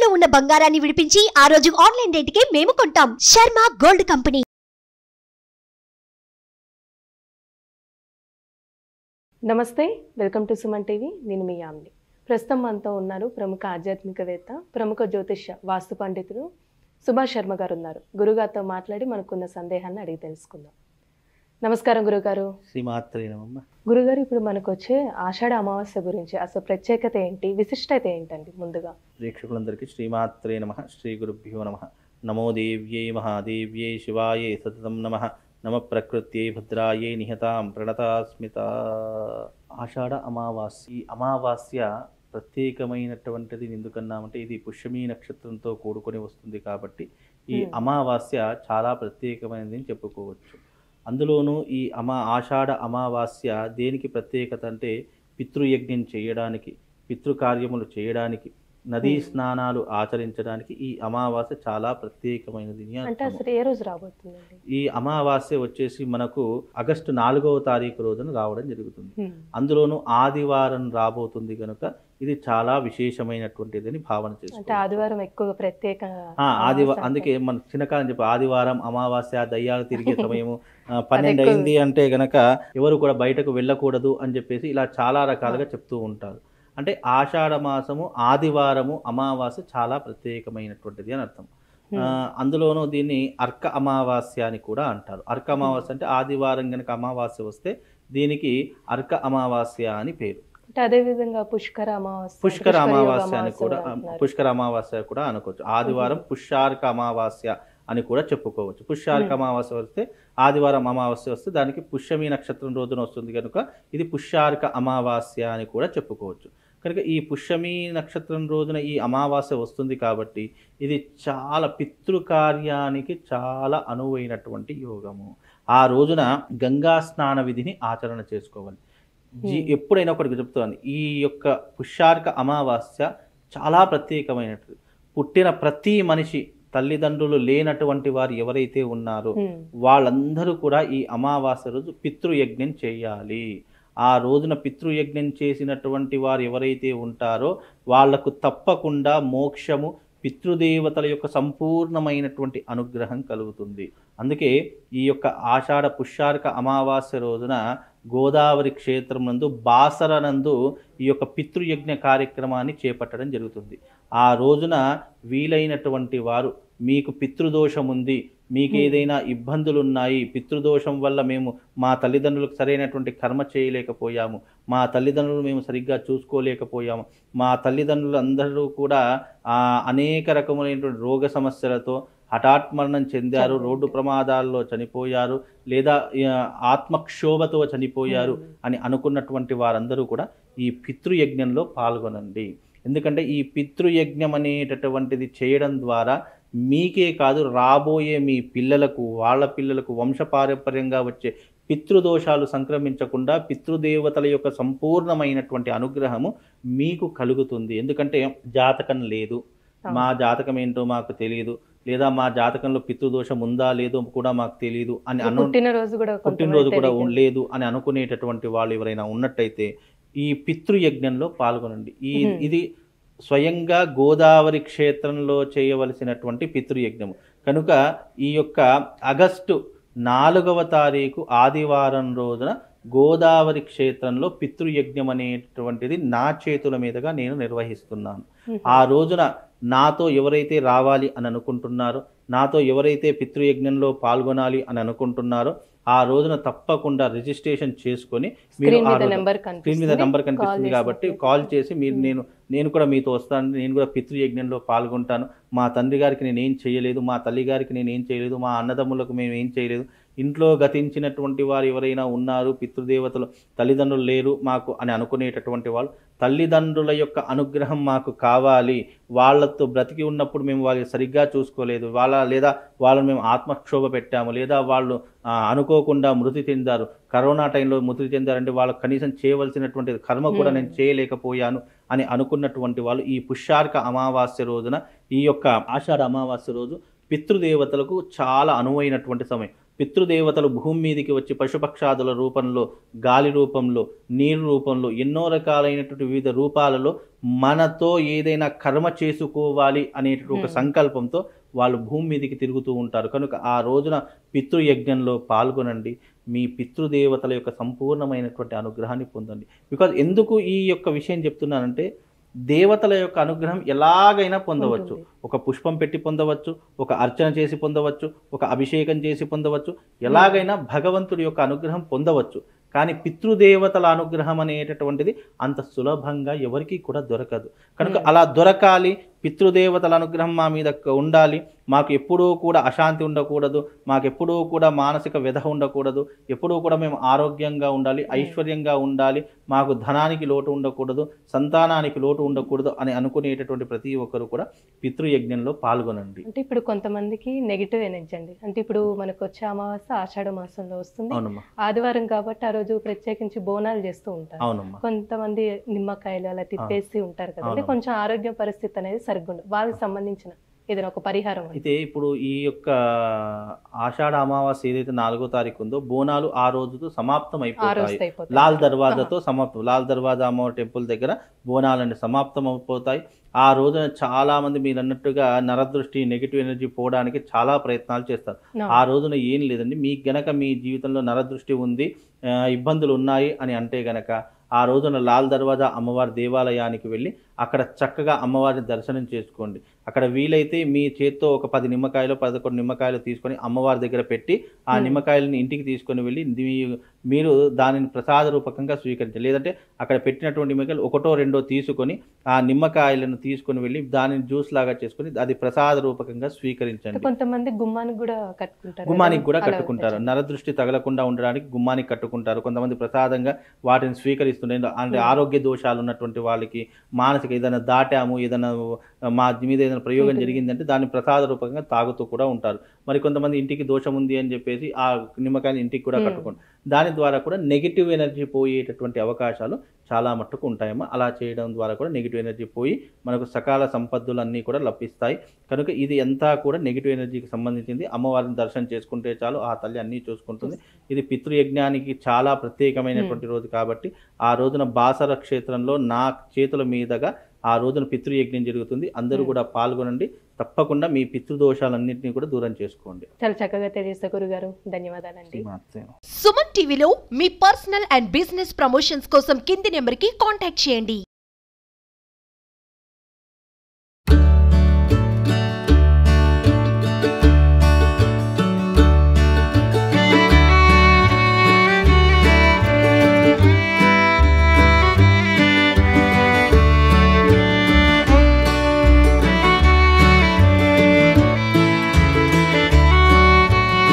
తాకట్టులో ఉన్న బంగారాన్ని విడిపించి ఆ రోజు ఆన్లైన్ రేటుకే మేము కొంటాం. Sharma gold company. నమస్తే, వెల్కమ్ టు సుమన్ టీవీ. నేను మీ యామిని. ప్రస్తుతం మనతో ఉన్నారు ప్రముఖ ఆధ్యాత్మికవేత్త, ప్రముఖ జ్యోతిష్య వాస్తు పండితుడు సుభాష్ శర్మ గారు ఉన్నారు. గురుగారితో మాట్లాడి మనకున్న సందేహాన్ని అడిగి తెలుసుకుందాం. నమస్కారం గురుగారు. శ్రీమాత్రే నమః. గురుగారు, ఇప్పుడు మనకు వచ్చే ఆషాఢ అమావాస్య గురించి అసలు ప్రత్యేకత ఏంటి, విశిష్టత ఏంటండి? ముందుగా ప్రేక్షకులందరికీ శ్రీమాత్రే నమః, శ్రీ గురుభ్యో నమః. నమో దేవ్యై మహాదేవ్యై శివాయై సతతం నమః. నమ ప్రకృత్యై భద్రాయై నిహతాం ప్రణతాస్మిత. ఆషాఢ అమావాస్య. ఈ అమావాస్య ప్రత్యేకమైనటువంటిది ఎందుకన్నామంటే ఇది పుష్యమీ నక్షత్రంతో కూడుకొని వస్తుంది కాబట్టి ఈ అమావాస్య చాలా ప్రత్యేకమైనది అని చెప్పుకోవచ్చు. అందులోనూ ఈ ఆషాఢ అమావాస్య దేనికి ప్రత్యేకత అంటే పితృయజ్ఞం చేయడానికి, పితృకార్యములు చేయడానికి, నదీ స్నానాలు ఆచరించడానికి ఈ అమావాస్య చాలా ప్రత్యేకమైనది. అంటే అసలు ఏ రోజు రాబోతుందండి? ఈ అమావాస్య వచ్చేసి మనకు ఆగస్టు 4వ తారీఖు రోజున రావడం జరుగుతుంది. అందులోనూ ఆదివారం రాబోతుంది కనుక ఇది చాలా విశేషమైనటువంటిది అని భావన చేస్తుంది. ఆదివారం ఎక్కువ ప్రత్యేక. అందుకే మన చిన్నకాలం చెప్పి ఆదివారం అమావాస్య దయ్యాలు తిరిగే సమయము 12 అయింది అంటే గనక ఎవరు కూడా బయటకు వెళ్ళకూడదు అని చెప్పేసి ఇలా చాలా రకాలుగా చెప్తూ ఉంటారు. అంటే ఆషాఢ మాసము ఆదివారము అమావాస్య చాలా ప్రత్యేకమైనటువంటిది అని అర్థం. అందులోనూ దీన్ని అర్క అమావాస్య అని కూడా అంటారు. అర్క అమావాస్య అంటే ఆదివారం కనుక అమావాస్య వస్తే దీనికి అర్క అమావాస్య అని పేరు. అదేవిధంగా పుష్కర అమావాస్య అని కూడా, పుష్కర అమావాస్య కూడా అనుకోవచ్చు. ఆదివారం పుష్యార్క అమావాస్య అని కూడా చెప్పుకోవచ్చు. పుష్యార్క అమావాస్య వస్తే ఆదివారం అమావాస్య వస్తే దానికి పుష్యమీ నక్షత్రం రోజున వస్తుంది కనుక ఇది పుష్యార్క అమావాస్య అని కూడా చెప్పుకోవచ్చు. కనుక ఈ పుష్యమీ నక్షత్రం రోజున ఈ అమావాస్య వస్తుంది కాబట్టి ఇది చాలా పితృకార్యానికి చాలా అనువైనటువంటి యోగము. ఆ రోజున గంగా స్నాన విధిని ఆచరణ చేసుకోవాలి. ఎప్పుడైనా ఒకటి చెప్తాను, ఈ యొక్క పుష్యార్క అమావాస్య చాలా ప్రత్యేకమైనది. పుట్టిన ప్రతి మనిషి తల్లిదండ్రులు లేనటువంటి వారు ఎవరైతే ఉన్నారో వాళ్ళందరూ కూడా ఈ అమావాస్య రోజు పితృయజ్ఞం చేయాలి. ఆ రోజున పితృయజ్ఞం చేసినటువంటి వారు ఎవరైతే ఉంటారో వాళ్లకు తప్పకుండా మోక్షము, పితృదేవతల యొక్క సంపూర్ణమైనటువంటి అనుగ్రహం కలుగుతుంది. అందుకే ఈ యొక్క ఆషాఢ పుష్యార్క అమావాస్య రోజున గోదావరి క్షేత్రం నందు బాసర నందు ఈ యొక్క పితృయజ్ఞ కార్యక్రమాన్ని చేపట్టడం జరుగుతుంది. ఆ రోజున వీలైనటువంటి వారు, మీకు పితృదోషం ఉంది, మీకు ఏదైనా ఇబ్బందులు ఉన్నాయి, పితృదోషం వల్ల మేము మా తల్లిదండ్రులకు సరైనటువంటి కర్మ చేయలేకపోయాము, మా తల్లిదండ్రులు మేము సరిగ్గా చూసుకోలేకపోయాము, మా తల్లిదండ్రులు అందరూ కూడా అనేక రకములైనటువంటి రోగ సమస్యలతో హఠాత్మరణం చెందారు, రోడ్డు ప్రమాదాల్లో చనిపోయారు, లేదా ఆత్మక్షోభతో చనిపోయారు అని అనుకున్నటువంటి వారందరూ కూడా ఈ పితృయజ్ఞంలో పాల్గొనండి. ఎందుకంటే ఈ పితృయజ్ఞం అనేటటువంటిది చేయడం ద్వారా మీకే కాదు, రాబోయే మీ పిల్లలకు, వాళ్ళ పిల్లలకు వంశపారంపర్యంగా వచ్చే పితృదోషాలు సంక్రమించకుండా పితృదేవతల యొక్క సంపూర్ణమైనటువంటి అనుగ్రహము మీకు కలుగుతుంది. ఎందుకంటే జాతకం లేదు, మా జాతకం ఏంటో మాకు తెలియదు, లేదా మా జాతకంలో పితృదోషం ఉందా లేదో కూడా మాకు తెలియదు అని పుట్టినరోజు కూడా లేదు అని అనుకునేటటువంటి వాళ్ళు ఎవరైనా ఉన్నట్టయితే ఈ పితృయజ్ఞంలో పాల్గొనండి. ఇది స్వయంగా గోదావరి క్షేత్రంలో చేయవలసినటువంటి పితృయజ్ఞము కనుక ఈ యొక్క ఆగస్టు 4వ తారీఖు ఆదివారం రోజున గోదావరి క్షేత్రంలో పితృయజ్ఞం అనేటువంటిది నా చేతుల మీదుగా నేను నిర్వహిస్తున్నాను. ఆ రోజున నాతో ఎవరైతే రావాలి అని అనుకుంటున్నారో, నాతో ఎవరైతే పితృయజ్ఞంలో పాల్గొనాలి అని అనుకుంటున్నారో ఆ రోజున తప్పకుండా రిజిస్ట్రేషన్ చేసుకొని మీరు స్క్రీన్ మీద నెంబర్ కనిపిస్తుంది కాబట్టి కాల్ చేసి మీరు నేను కూడా మీతో వస్తాను, నేను కూడా పితృయజ్ఞంలో పాల్గొంటాను, మా తండ్రి గారికి నేనేం చేయలేదు, మా తల్లి గారికి నేనేం చేయలేదు, మా అన్నదమ్ములకు మేము ఏం చేయలేదు, ఇంట్లో గతించినటువంటి వారు ఎవరైనా ఉన్నారు, పితృదేవతలు తల్లిదండ్రులు లేరు మాకు అని అనుకునేటటువంటి వాళ్ళు, తల్లిదండ్రుల యొక్క అనుగ్రహం మాకు కావాలి, వాళ్ళతో బ్రతికి ఉన్నప్పుడు మేము వాళ్ళకి సరిగ్గా చూసుకోలేదు, లేదా వాళ్ళని మేము ఆత్మక్షోభ పెట్టాము, లేదా వాళ్ళు అనుకోకుండా మృతి చెందారు, కరోనా టైంలో మృతి చెందారంటే వాళ్ళకు కనీసం చేయవలసినటువంటి కర్మ కూడా నేను చేయలేకపోయాను అని అనుకున్నటువంటి వాళ్ళు ఈ పుష్యార్క అమావాస్య రోజున, ఈ యొక్క ఆషాఢ అమావాస్య రోజు పితృదేవతలకు చాలా అనువైనటువంటి సమయం. పితృదేవతలు భూమి మీదకి వచ్చి పశుపక్షాదుల రూపంలో, గాలి రూపంలో, నీరు రూపంలో, ఎన్నో రకాలైనటువంటి వివిధ రూపాలలో మనతో ఏదైనా కర్మ చేసుకోవాలి అనేటువంటి ఒక సంకల్పంతో వాళ్ళు భూమి మీదకి తిరుగుతూ ఉంటారు. కనుక ఆ రోజున పితృయజ్ఞంలో పాల్గొనండి. మీ పితృదేవతల యొక్క సంపూర్ణమైనటువంటి అనుగ్రహాన్ని పొందండి. బికాజ్ ఎందుకు ఈ యొక్క విషయం చెప్తున్నానంటే, దేవతల యొక్క అనుగ్రహం ఎలాగైనా పొందవచ్చు. ఒక పుష్పం పెట్టి పొందవచ్చు, ఒక అర్చన చేసి పొందవచ్చు, ఒక అభిషేకం చేసి పొందవచ్చు, ఎలాగైనా భగవంతుడి యొక్క అనుగ్రహం పొందవచ్చు. కానీ పితృదేవతల అనుగ్రహం అనేటటువంటిది అంత సులభంగా ఎవరికీ కూడా దొరకదు. కనుక అలా దొరకాలి, పితృదేవతల అనుగ్రహం మా మీద ఉండాలి, మాకు ఎప్పుడూ కూడా అశాంతి ఉండకూడదు, మాకు ఎప్పుడూ కూడా మానసిక వ్యధ ఉండకూడదు, ఎప్పుడూ కూడా మేము ఆరోగ్యంగా ఉండాలి, ఐశ్వర్యంగా ఉండాలి, మాకు ధనానికి లోటు ఉండకూడదు, సంతానానికి లోటు ఉండకూడదు అని అనుకునేటటువంటి ప్రతి ఒక్కరు కూడా పితృయజ్ఞంలో పాల్గొనండి. అంటే ఇప్పుడు కొంతమందికి నెగిటివ్ ఎనర్జీ అండి. అంటే ఇప్పుడు మనకు వచ్చే అమావాస్య ఆషాఢ మాసంలో వస్తుంది, ఆదివారం కాబట్టి ఆ రోజు ప్రత్యేకించి బోనాలు చేస్తూ ఉంటారు. కొంతమంది నిమ్మకాయలు అలా తిప్పేసి ఉంటారు కదండి, కొంచెం ఆరోగ్య పరిస్థితి అనేది సరిగ్గా ఉండదు. వాళ్ళకి సంబంధించిన ఏదైనా ఒక పరిహారం అయితే ఇప్పుడు ఈ యొక్క ఆషాఢ అమావాస్య ఏదైతే 4వ తారీఖు ఉందో, బోనాలు ఆ రోజుతో సమాప్తం అయిపోతాయి. లాల్ దర్వాజాతో సమాప్తం. లాల్ దర్వాజా అమ్మవారి టెంపుల్ దగ్గర బోనాలన్నీ సమాప్తం అయిపోతాయి. ఆ రోజున చాలా మంది మీరు అన్నట్టుగా నరదృష్టి, నెగిటివ్ ఎనర్జీ పోవడానికి చాలా ప్రయత్నాలు చేస్తారు. ఆ రోజున ఏం లేదండి, మీకు గనక మీ జీవితంలో నరదృష్టి ఉంది, ఇబ్బందులు ఉన్నాయి అని అంటే గనక ఆ రోజున లాల్ దర్వాజా అమ్మవారి దేవాలయానికి వెళ్ళి అక్కడ చక్కగా అమ్మవారిని దర్శనం చేసుకోండి. అక్కడ వీలైతే మీ చేత్తో ఒక 10 నిమ్మకాయలు 11 నిమ్మకాయలు తీసుకొని అమ్మవారి దగ్గర పెట్టి ఆ నిమ్మకాయలని ఇంటికి తీసుకొని వెళ్ళి మీరు దానిని ప్రసాద రూపకంగా స్వీకరించాలి. లేదంటే అక్కడ పెట్టినటువంటి నిమ్మకాయలు 1, 2 తీసుకొని ఆ నిమ్మకాయలను తీసుకొని వెళ్ళి దానిని జ్యూస్ లాగా చేసుకొని అది ప్రసాద రూపకంగా స్వీకరించండి. కొంతమంది గుమ్మానికి కూడా కట్టుకుంటారు. గుమ్మానికి కూడా కట్టుకుంటారు. నరదృష్టి తగలకుండా ఉండడానికి గుమ్మానికి కట్టుకుంటారు. కొంతమంది ప్రసాదంగా వాటిని స్వీకరిస్తుంటారు. అంటే ఆరోగ్య దోషాలు ఉన్నటువంటి వాళ్ళకి, మానసిక ఏదైనా దాటాము, ఏదైనా మా మీద ఏదైనా ప్రయోగం జరిగిందంటే దాన్ని ప్రసాద రూపంగా తాగుతూ కూడా ఉంటారు. మరి కొంతమంది ఇంటికి దోషం ఉంది అని చెప్పేసి ఆ నిమ్మకాయని ఇంటికి కూడా కట్టుకోండి. దాని ద్వారా కూడా నెగిటివ్ ఎనర్జీ పోయేటటువంటి అవకాశాలు చాలా మట్టుకు ఉంటాయమ్మా. అలా చేయడం ద్వారా కూడా నెగిటివ్ ఎనర్జీ పోయి మనకు సకాల సంపత్తులు అన్నీ కూడా లభిస్తాయి. కనుక ఇది అంతా కూడా నెగిటివ్ ఎనర్జీకి సంబంధించింది. అమ్మవారిని దర్శనం చేసుకుంటే చాలు, ఆ తల్లి అన్నీ చూసుకుంటుంది. ఇది పితృయజ్ఞానికి చాలా ప్రత్యేకమైనటువంటి రోజు కాబట్టి ఆ రోజున బాసర క్షేత్రంలో నా చేతుల మీదుగా ఆ రోజున పితృయజ్ఞం జరుగుతుంది. అందరూ కూడా పాల్గొనండి. తప్పకుండా మీ పితృదోషాలన్నింటినీ కూడా దూరం చేసుకోండి. చాలా చక్కగా తెలియజేస్తారు గురుగారు, ధన్యవాదాలండి. సుమన్ టీవీలో మీ పర్సనల్ అండ్ బిజినెస్ ప్రమోషన్స్ కోసం కింది నెంబర్కి కాంటాక్ట్ చేయండి.